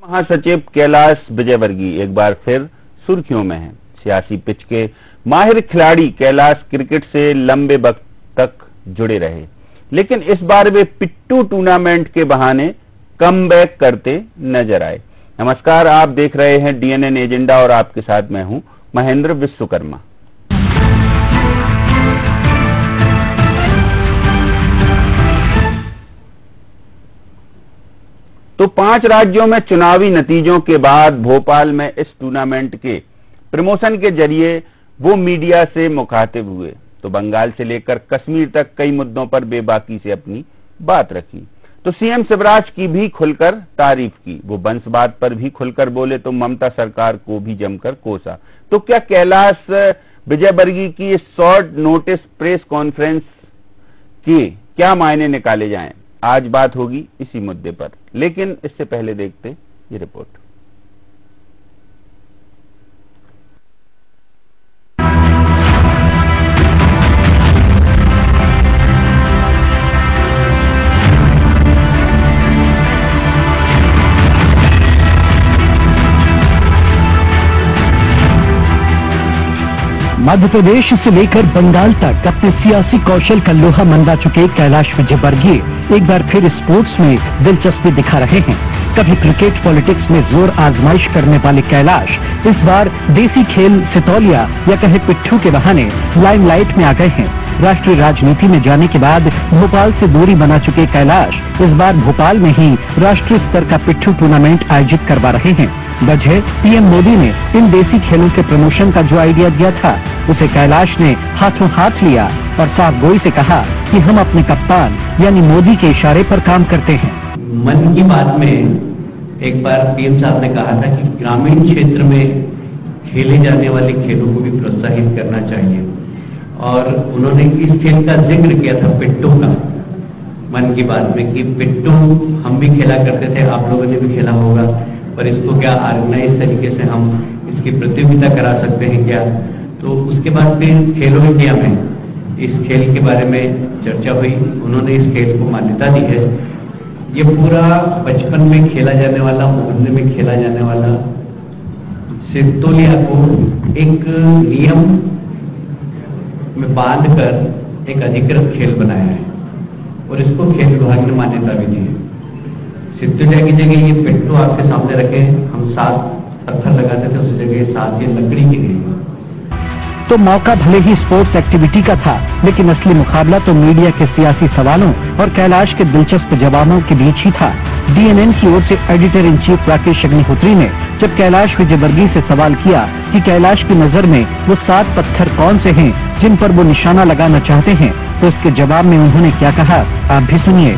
महासचिव कैलाश विजयवर्गीय एक बार फिर सुर्खियों में हैं। सियासी पिच के माहिर खिलाड़ी कैलाश क्रिकेट से लंबे वक्त तक जुड़े रहे, लेकिन इस बार वे पिट्टू टूर्नामेंट के बहाने कमबैक करते नजर आए। नमस्कार, आप देख रहे हैं डीएनएन एजेंडा और आपके साथ मैं हूं महेंद्र विश्वकर्मा। तो 5 राज्यों में चुनावी नतीजों के बाद भोपाल में इस टूर्नामेंट के प्रमोशन के जरिए वो मीडिया से मुखातिब हुए। तो बंगाल से लेकर कश्मीर तक कई मुद्दों पर बेबाकी से अपनी बात रखी। तो सीएम शिवराज की भी खुलकर तारीफ की। वो वंशवाद पर भी खुलकर बोले तो ममता सरकार को भी जमकर कोसा। तो क्या कैलाश विजयवर्गीय की इस शॉर्ट नोटिस प्रेस कॉन्फ्रेंस के क्या मायने निकाले जाएं? आज बात होगी इसी मुद्दे पर, लेकिन इससे पहले देखते ये रिपोर्ट। मध्य प्रदेश से लेकर बंगाल तक अपने सियासी कौशल का लोहा मनवा चुके कैलाश विजयवर्गीय एक बार फिर स्पोर्ट्स में दिलचस्पी दिखा रहे हैं। कभी क्रिकेट पॉलिटिक्स में जोर आजमाइश करने वाले कैलाश इस बार देसी खेल सितौलिया या कहे पिट्ठू के बहाने लाइमलाइट में आ गए हैं। राष्ट्रीय राजनीति में जाने के बाद भोपाल से दूरी बना चुके कैलाश इस बार भोपाल में ही राष्ट्रीय स्तर का पिट्ठू टूर्नामेंट आयोजित करवा रहे हैं। वजह पीएम मोदी ने इन देसी खेलों के प्रमोशन का जो आइडिया दिया था, उसे कैलाश ने हाथों हाथ लिया और साफ गोई से कहा कि हम अपने कप्तान यानी मोदी के इशारे पर काम करते हैं। मन की बात में एक बार पीएम साहब ने कहा था कि ग्रामीण क्षेत्र में खेले जाने वाले खेलों को भी प्रोत्साहित करना चाहिए, और उन्होंने इस खेल का जिक्र किया था पिट्ठू का मन की बात में कि पिट्ठू हम भी खेला करते थे, आप लोगों ने भी खेला होगा, पर इसको क्या ऑर्गेनाइज तरीके से हम इसकी प्रतियोगिता करा सकते हैं क्या। तो उसके बाद फिर खेलो इंडिया में इस खेल के बारे में चर्चा हुई, उन्होंने इस खेल को मान्यता दी है। ये पूरा बचपन में खेला जाने वाला, मोहल्ले में खेला जाने वाला सितौलिया को एक नियम में बांधकर एक अधिकृत खेल बनाया है और इसको खेल विभाग ने मान्यता भी दी है। सितौलिया की जगह ये पिट्ठू आपके सामने रखे, हम 7 पत्थर लगाते थे, उस जगह 7 ये लकड़ी की गई। तो मौका भले ही स्पोर्ट्स एक्टिविटी का था, लेकिन असली मुकाबला तो मीडिया के सियासी सवालों और कैलाश के दिलचस्प जवाबों के बीच ही था। डीएनएन की ओर से editor in chief Rakesh Agnihotri ने जब कैलाश विजयवर्गीय से सवाल किया कि कैलाश की नजर में वो 7 पत्थर कौन से हैं जिन पर वो निशाना लगाना चाहते हैं, तो उसके जवाब में उन्होंने क्या कहा, आप भी सुनिए।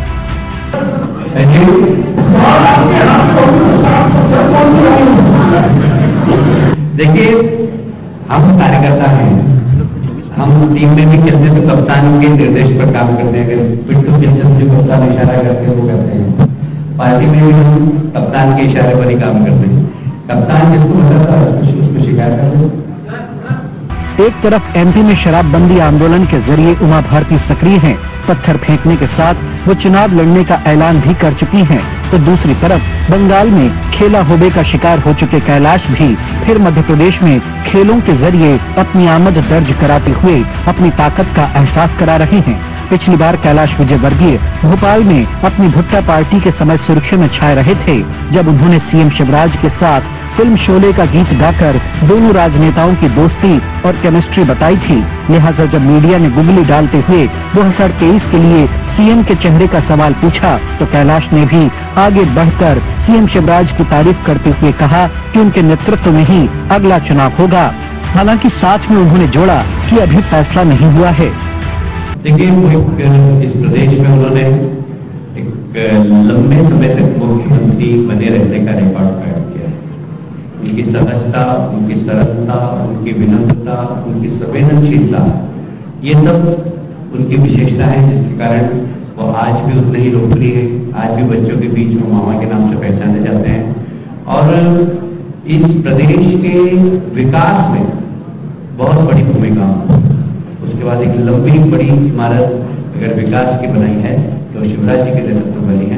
देखिए, हम कार्यकर्ता हैं, हम टीम में भी खेलते हैं तो कप्तान के निर्देश पर काम करते हैं। पिट्ठू खेलते हैं जो कप्तान इशारा करते हैं वो करते हैं। पार्टी में भी हम कप्तान के इशारे पर ही काम करते हैं। कप्तान जिसको बताता है उसको शिकायत करते हैं। एक तरफ एमपी में शराबबंदी आंदोलन के जरिए उमा भारती सक्रिय हैं, पत्थर फेंकने के साथ वो चुनाव लड़ने का ऐलान भी कर चुकी हैं, तो दूसरी तरफ बंगाल में खेला होबे का शिकार हो चुके कैलाश भी फिर मध्य प्रदेश में खेलों के जरिए अपनी आमद दर्ज कराते हुए अपनी ताकत का एहसास करा रहे हैं। पिछली बार कैलाश विजयवर्गीय भोपाल में अपनी भुट्टा पार्टी के समय सुर्खियों में छाए रहे थे, जब उन्होंने सीएम शिवराज के साथ फिल्म शोले का गीत गाकर दोनों राजनेताओं की दोस्ती और केमिस्ट्री बताई थी। लिहाजा जब मीडिया ने गुगली डालते हुए 2023 के लिए सीएम के चेहरे का सवाल पूछा, तो कैलाश ने भी आगे बढ़कर सीएम शिवराज की तारीफ करते हुए कहा कि उनके नेतृत्व में ही अगला चुनाव होगा। हालांकि साथ में उन्होंने जोड़ा कि अभी फैसला नहीं हुआ है। देखिए, इस प्रदेश में उन्होंने एक लंबे समय तक मुख्यमंत्री बने रहने का रिकॉर्ड कायम किया है। उनकी सहजता, उनकी सरलता, उनकी विनम्रता, उनकी संवेदनशीलता, ये सब उनकी विशेषता है, जिसके कारण वो आज भी उतने ही लोकप्रिय है। आज भी बच्चों के बीच में मामा के नाम से पहचाने जाते हैं और इस प्रदेश के विकास में बहुत बड़ी भूमिका। उसके बाद एक लंबी बड़ी इमारत अगर विकास की बनाई है तो शिवराज जी के नेतृत्व बनी है।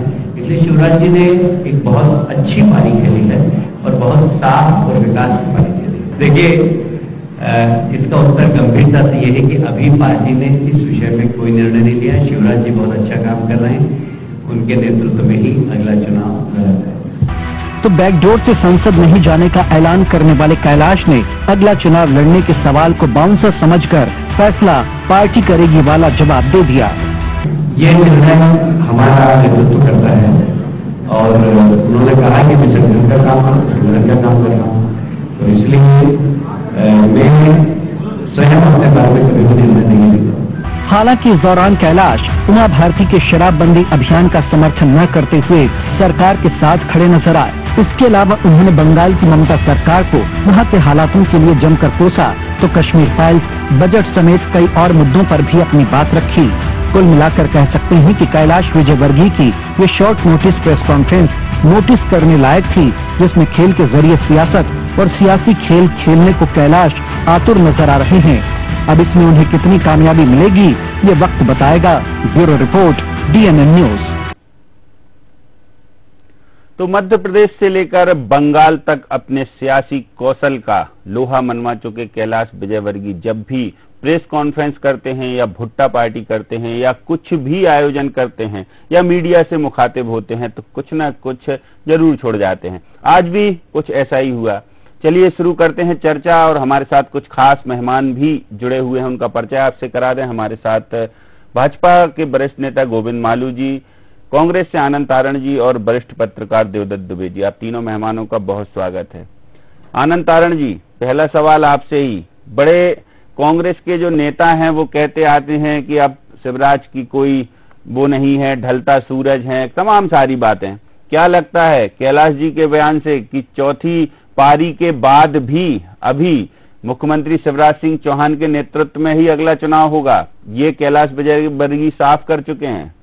इसलिए शिवराज जी ने एक बहुत अच्छी पारी खेली है और बहुत साफ और विकास की पारी खेली है। देखिए, इसका उत्तर गंभीरता से ये है कि अभी पार्टी ने इस विषय में कोई निर्णय नहीं लिया है। शिवराज जी बहुत अच्छा काम कर रहे हैं, उनके नेतृत्व में ही अगला चुनाव लड़ा जाएगा। तो बैकडोर से संसद नहीं जाने का ऐलान करने वाले कैलाश ने अगला चुनाव लड़ने के सवाल को बाउंसर समझकर फैसला पार्टी करेगी वाला जवाब दे दिया। ये निर्णय हमारा नेतृत्व करता है और उन्होंने कहा कि मैं संगठन का काम कर रहा हूँ, तो इसलिए मैं स्वयं अपने बारे में कभी भी निर्णय नहीं लेता। हालांकि इस दौरान कैलाश उमा भारती के शराबबंदी अभियान का समर्थन न करते हुए सरकार के साथ खड़े नजर आए। इसके अलावा उन्होंने बंगाल की ममता सरकार को वहां के हालातों के लिए जमकर कोसा, तो कश्मीर फाइल्स, बजट समेत कई और मुद्दों पर भी अपनी बात रखी। कुल मिलाकर कह सकते हैं कि कैलाश विजयवर्गीय की ये short notice press conference notice करने लायक थी, जिसमें खेल के जरिए सियासत और सियासी खेल खेलने को कैलाश आतुर नजर आ रहे हैं। अब इसमें उन्हें कितनी कामयाबी मिलेगी, ये वक्त बताएगा। Bureau report, DNN news. तो मध्य प्रदेश से लेकर बंगाल तक अपने सियासी कौशल का लोहा मनवा चुके कैलाश विजयवर्गीय जब भी प्रेस कॉन्फ्रेंस करते हैं या भुट्टा पार्टी करते हैं या कुछ भी आयोजन करते हैं या मीडिया से मुखातिब होते हैं तो कुछ ना कुछ जरूर छोड़ जाते हैं। आज भी कुछ ऐसा ही हुआ। चलिए शुरू करते हैं चर्चा, और हमारे साथ कुछ खास मेहमान भी जुड़े हुए हैं, उनका परिचय आपसे करा दें। हमारे साथ भाजपा के वरिष्ठ नेता गोविंद मालू जी, कांग्रेस से आनंद तारण जी और वरिष्ठ पत्रकार देवदत्त दुबे जी। आप तीनों मेहमानों का बहुत स्वागत है। आनंद तारण जी, पहला सवाल आपसे ही। बड़े कांग्रेस के जो नेता हैं वो कहते आते हैं कि अब शिवराज की कोई वो नहीं है, ढलता सूरज है, तमाम सारी बातें। क्या लगता है कैलाश जी के बयान से कि चौथी पारी के बाद भी अभी मुख्यमंत्री शिवराज सिंह चौहान के नेतृत्व में ही अगला चुनाव होगा, ये कैलाश विजयवर्गीय साफ कर चुके हैं?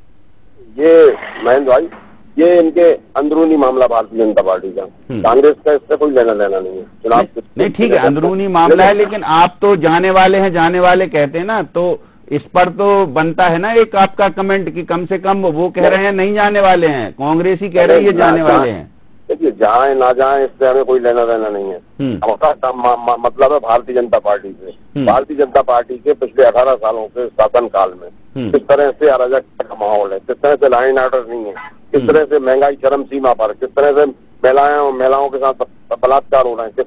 ये महेंद्र भाई, ये इनके अंदरूनी मामला भारतीय जनता पार्टी का, कांग्रेस का इससे कोई लेना देना नहीं है। चुनाव नहीं ठीक है, अंदरूनी मामला है, लेकिन आप तो जाने वाले हैं, जाने वाले कहते हैं ना, तो इस पर तो बनता है ना एक आपका कमेंट कि कम से कम वो कह रहे हैं नहीं जाने वाले हैं, कांग्रेस ही कह रही है जाने वाले हैं। देखिए, जाए ना जाए इससे हमें कोई लेना देना नहीं है। हमारा मतलब है भारतीय जनता पार्टी से। भारतीय जनता पार्टी के पिछले 18 सालों के शासन काल में किस तरह से अराजकता का माहौल है, किस तरह से लाइन ऑर्डर नहीं है, किस तरह से महंगाई चरम सीमा पर, किस तरह से महिलाओं के साथ बलात्कार हो रहे हैं,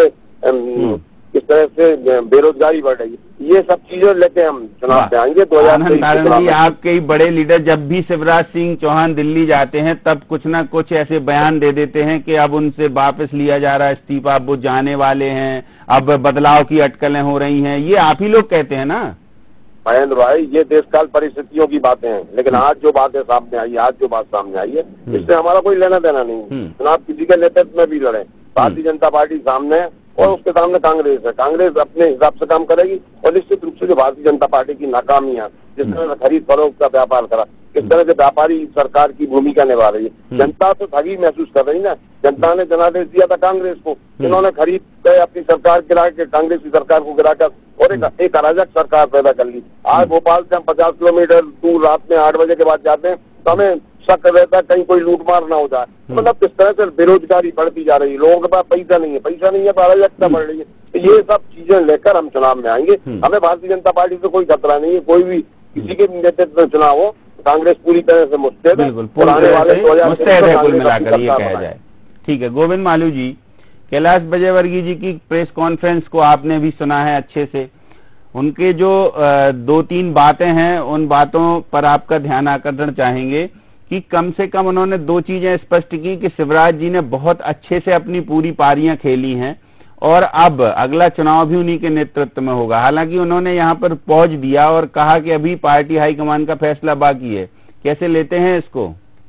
किस तरह से बेरोजगारी बढ़ रही है, ये सब चीजें लेके हम चुनाव में आएंगे। 2023 आपके ही बड़े लीडर जब भी शिवराज सिंह चौहान दिल्ली जाते हैं तब कुछ ना कुछ ऐसे बयान दे देते हैं कि अब उनसे वापस लिया जा रहा है इस्तीफा, अब वो जाने वाले हैं, अब बदलाव की अटकलें हो रही हैं, ये आप ही लोग कहते हैं ना महेंद्र भाई। ये देशकाल परिस्थितियों की बातें हैं, लेकिन आज जो बातें सामने आई, आज जो बात सामने आई है, इससे हमारा कोई लेना देना नहीं। चुनाव किसी के नेतृत्व में भी लड़े, भारतीय जनता पार्टी सामने और उसके सामने कांग्रेस है। कांग्रेस अपने हिसाब से काम करेगी और निश्चित रूप से जो भारतीय जनता पार्टी की नाकामियां, जिस तरह से खरीद फरोख्त का व्यापार करा, किस तरह से व्यापारी सरकार की भूमिका निभा रही है, जनता तो ठगी महसूस कर रही ना। जनता ने जनादेश दिया था कांग्रेस को, इन्होंने खरीद कर अपनी सरकार गिरा के कांग्रेस की सरकार को गिराकर और एक अराजक सरकार पैदा कर ली। आज भोपाल से हम 50 किलोमीटर दूर रात में 8 बजे के बाद जाते हैं तो हमें शक रहता है कहीं कोई लूटमार ना हो जाए। मतलब किस तरह से बेरोजगारी बढ़ती जा रही है, लोगों के पास पैसा नहीं है तो अराजकता बढ़ रही है। तो ये सब चीजें लेकर हम चुनाव में आएंगे। हमें भारतीय जनता पार्टी से कोई खतरा नहीं है, कोई भी किसी के नेतृत्व में चुनाव हो, कांग्रेस पूरी तरह से मुस्तैद है और आने वाले 2023 मिलाकर ये कहा जाए। ठीक है गोविंद मालू जी, कैलाश विजयवर्गीय जी की प्रेस कॉन्फ्रेंस को आपने भी सुना है अच्छे से, उनके जो 2-3 बातें हैं उन बातों पर आपका ध्यान आकर्षण चाहेंगे कि कम से कम उन्होंने 2 चीजें स्पष्ट की कि शिवराज जी ने बहुत अच्छे से अपनी पूरी पारियां खेली हैं और अब अगला चुनाव भी उन्हीं के नेतृत्व में होगा। हालांकि उन्होंने यहां पर पहुंच दिया और कहा कि अभी पार्टी हाईकमान का फैसला बाकी है। कैसे लेते हैं इसको?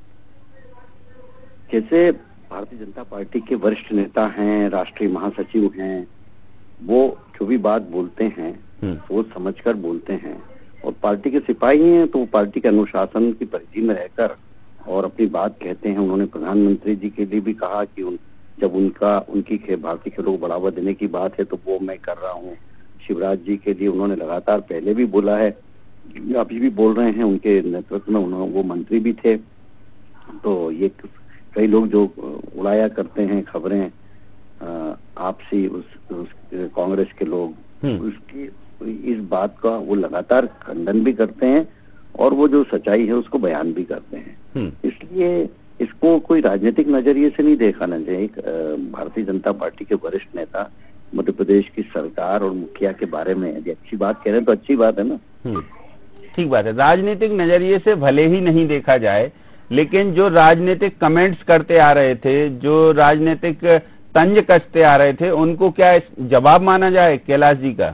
जैसे भारतीय जनता पार्टी के वरिष्ठ नेता हैं, राष्ट्रीय महासचिव हैं, वो जो भी बात बोलते हैं वो समझकर बोलते हैं और पार्टी के सिपाही हैं तो वो पार्टी के अनुशासन की परिधि में रहकर और अपनी बात कहते हैं। उन्होंने प्रधानमंत्री जी के लिए भी कहा कि जब उनकी भारतीय खेलों को बढ़ावा देने की बात है तो वो मैं कर रहा हूँ। शिवराज जी के लिए उन्होंने लगातार पहले भी बोला है, अभी भी बोल रहे हैं, उनके नेतृत्व में वो मंत्री भी थे तो ये कई लोग जो उड़ाया करते हैं खबरें आपसी उस कांग्रेस के लोग उसकी इस बात का वो लगातार खंडन भी करते हैं और वो जो सच्चाई है उसको बयान भी करते हैं। इसलिए इसको कोई राजनीतिक नजरिए से नहीं देखना चाहिए। भारतीय जनता पार्टी के वरिष्ठ नेता मध्य प्रदेश की सरकार और मुखिया के बारे में यदि अच्छी बात कह रहे हैं तो अच्छी बात है ना। ठीक बात है, राजनीतिक नजरिए से भले ही नहीं देखा जाए, लेकिन जो राजनीतिक कमेंट्स करते आ रहे थे, जो राजनीतिक तंज कसते आ रहे थे, उनको क्या जवाब माना जाए कैलाश जी का?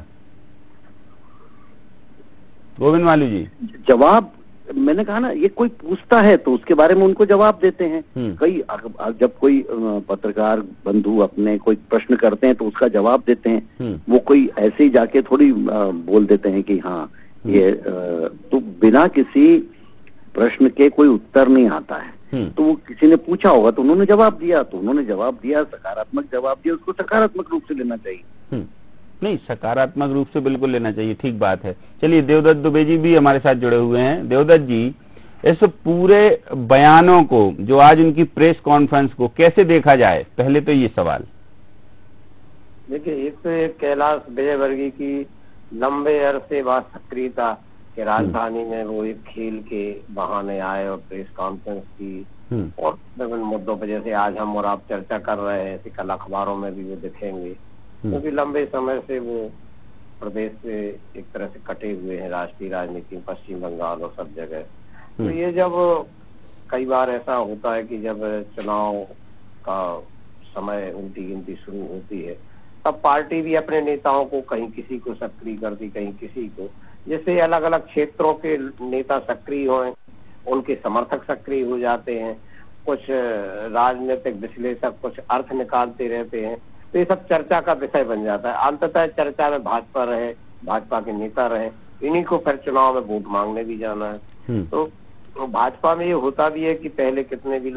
गोविंद मालू जी, जवाब मैंने कहा ना, ये कोई पूछता है तो उसके बारे में उनको जवाब देते हैं। कई जब कोई पत्रकार बंधु अपने कोई प्रश्न करते हैं तो उसका जवाब देते हैं। वो कोई ऐसे ही जाके थोड़ी बोल देते हैं कि हाँ ये तो बिना किसी प्रश्न के कोई उत्तर नहीं आता है। तो वो किसी ने पूछा होगा तो उन्होंने जवाब दिया, सकारात्मक जवाब दिया, उसको सकारात्मक रूप से लेना चाहिए। नहीं, सकारात्मक रूप से बिल्कुल लेना चाहिए, ठीक बात है। चलिए, देवदत्त दुबे जी भी हमारे साथ जुड़े हुए हैं। देवदत्त जी, इस पूरे बयानों को, जो आज उनकी प्रेस कॉन्फ्रेंस को कैसे देखा जाए, पहले तो ये सवाल। देखिए, एक तो कैलाश विजयवर्गीय की लंबे अरसे बाद सक्रियता कि राजधानी में वो एक खेल के बहाने आए और प्रेस कॉन्फ्रेंस की और विभिन्न मुद्दों पर, जैसे आज हम और आप चर्चा कर रहे हैं, ऐसे कल अखबारों में भी वो दिखेंगे, क्योंकि लंबे समय से वो प्रदेश से एक तरह से कटे हुए हैं राष्ट्रीय राजनीति, पश्चिम बंगाल और सब जगह। तो ये जब कई बार ऐसा होता है कि जब चुनाव का समय उनकी गिनती शुरू होती है, तब पार्टी भी अपने नेताओं को कहीं किसी को सक्रिय करती, कहीं किसी को, जैसे अलग अलग क्षेत्रों के नेता सक्रिय हों, उनके समर्थक सक्रिय हो जाते हैं, कुछ राजनीतिक विश्लेषक कुछ अर्थ निकालते रहते हैं, तो ये सब चर्चा का विषय बन जाता है। अंततः चर्चा में भाजपा रहे, भाजपा के नेता रहे, इन्हीं को फिर चुनाव में वोट मांगने भी जाना है। तो भाजपा में ये होता भी है कि पहले कितने भी